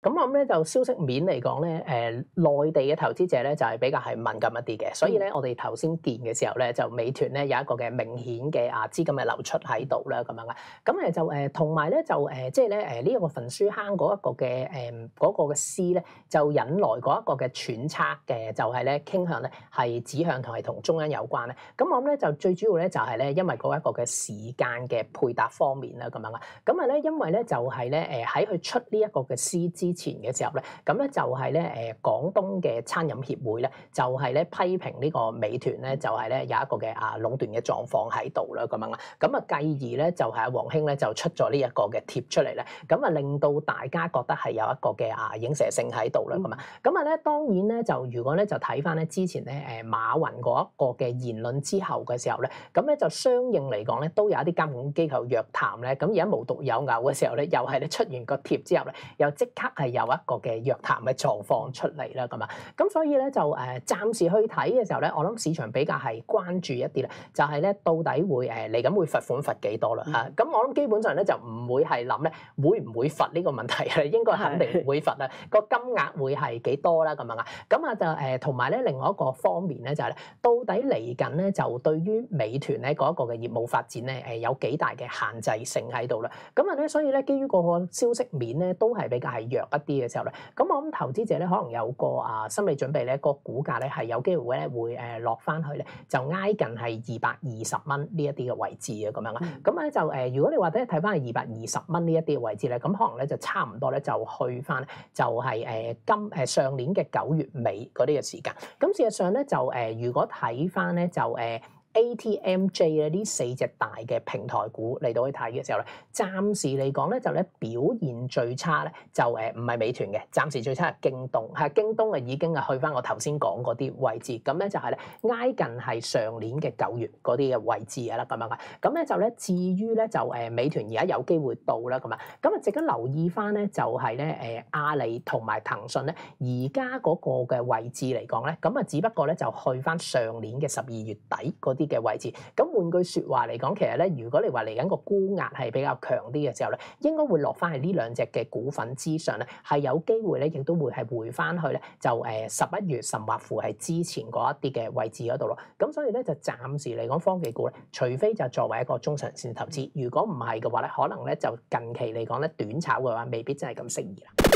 咁我諗咧就消息面嚟講咧，內地嘅投資者咧就係比較係敏感一啲嘅，所以咧我哋頭先見嘅時候咧，就美團咧有一個嘅明顯嘅資金嘅流出喺度啦，咁樣嘅。咁就同埋咧就即係咧呢一個焚書坑嗰一個嘅嗰個嘅詩咧，就引來嗰一個嘅揣測嘅，就係咧傾向咧係指向同係同中央有關咧。咁我諗咧就最主要咧就係咧因為嗰一個嘅時間嘅配搭方面啦，咁樣啊。咁啊咧因為咧就係咧喺佢出呢一個嘅詩之前嘅時候咧，咁咧就係咧廣東嘅餐飲協會咧，就係咧批評呢個美團咧，就係咧有一個嘅壟斷嘅狀況喺度啦，咁樣啊。咁啊繼而咧就係阿王興咧就出咗呢一個嘅貼出嚟咧，咁啊令到大家覺得係有一個嘅影射性喺度啦，咁啊。咁啊咧當然咧就如果咧就睇翻咧之前咧馬雲嗰一個嘅言論之後嘅時候咧，咁咧就相應嚟講咧都有一啲監管機構約談咧，咁而家無獨有偶嘅時候咧，又係咧出完個貼之後咧，又即刻係有一個嘅約談嘅狀況出嚟啦，咁啊。咁所以咧就暫時去睇嘅時候咧，我諗市場比較係關注一啲咧，就係咧到底會嚟緊會罰款罰幾多啦嚇？咁我諗基本上咧就唔會係諗咧會唔會罰呢個問題啊，應該肯定會罰啊，個金額會係幾多啦咁樣啊？咁啊就同埋咧另外一個方面咧就係咧，到底嚟緊咧就對於美團咧嗰一個嘅業務發展咧有幾大嘅限制性喺度啦？咁啊咧所以咧基於個消息面咧都係比較係弱一啲嘅時候咧，咁我諗投資者咧可能有個心理準備咧，個股價咧係有機會咧會落翻去咧，就挨近係220蚊呢一啲嘅位置啊咁樣啊。咁咧就如果你話咧睇翻係220蚊呢一啲嘅位置咧，咁可能咧就差唔多咧就去翻就係上年嘅9月尾嗰啲嘅時間。咁事實上咧就如果睇翻咧就ATMJ 咧呢4隻大嘅平台股嚟到去睇嘅時候咧，暫時嚟講咧就咧表現最差咧就唔係美團嘅，暫時最差係京東，係京東啊已經係去翻我頭先講嗰啲位置，咁咧就係咧挨近係上年嘅9月嗰啲嘅位置嘅啦咁樣啊，咁咧就咧至於咧就美團而家有機會到啦咁啊，咁啊值得留意翻咧就係咧阿里同埋騰訊咧而家嗰個嘅位置嚟講咧，咁啊只不過咧就去翻上年嘅12月底嗰啲嘅位置，咁換句説話嚟講，其實咧，如果你話嚟緊個沽壓係比較強啲嘅時候咧，應該會落翻喺呢兩隻嘅股份之上咧，係有機會咧，亦都會係回翻去咧，就11月甚或乎係之前嗰一啲嘅位置嗰度咯。咁所以咧就暫時嚟講，科技股咧，除非就作為一個中長線投資，如果唔係嘅話咧，可能咧就近期嚟講咧，短炒嘅話，未必真係咁適宜啦。